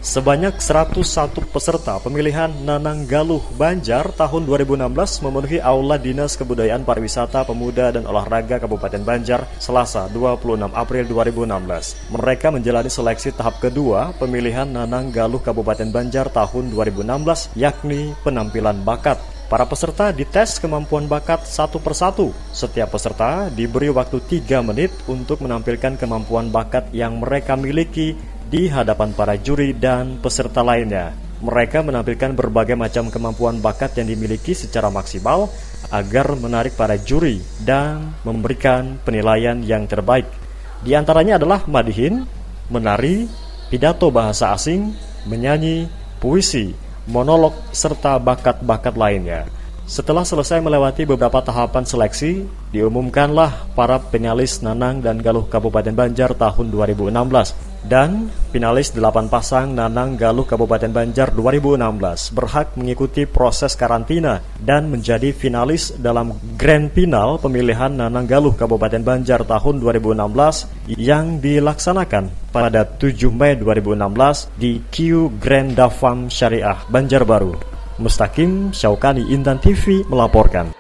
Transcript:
Sebanyak 101 peserta pemilihan Nanang Galuh Banjar tahun 2016 memenuhi Aula Dinas Kebudayaan Pariwisata Pemuda dan Olahraga Kabupaten Banjar Selasa 26 April 2016. Mereka menjalani seleksi tahap kedua pemilihan Nanang Galuh Kabupaten Banjar tahun 2016, yakni penampilan bakat. Para peserta dites kemampuan bakat satu persatu. Setiap peserta diberi waktu 3 menit untuk menampilkan kemampuan bakat yang mereka miliki di hadapan para juri dan peserta lainnya. Mereka menampilkan berbagai macam kemampuan bakat yang dimiliki secara maksimal agar menarik para juri dan memberikan penilaian yang terbaik. Di antaranya adalah madihin, menari, pidato bahasa asing, menyanyi, puisi, monolog, serta bakat-bakat lainnya. Setelah selesai melewati beberapa tahapan seleksi, diumumkanlah para finalis Nanang dan Galuh Kabupaten Banjar tahun 2016. Dan finalis 8 pasang Nanang Galuh Kabupaten Banjar 2016 berhak mengikuti proses karantina dan menjadi finalis dalam Grand Final pemilihan Nanang Galuh Kabupaten Banjar tahun 2016 yang dilaksanakan pada 7 Mei 2016 di Q Grand Dafam Syariah Banjarbaru. Mustaqim Syaukani, Intan TV melaporkan.